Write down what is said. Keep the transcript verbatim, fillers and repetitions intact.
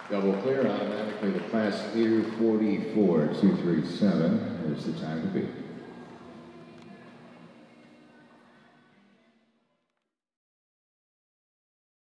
Double clear, automatically the class leader, forty-four two thirty-seven is the time to beat.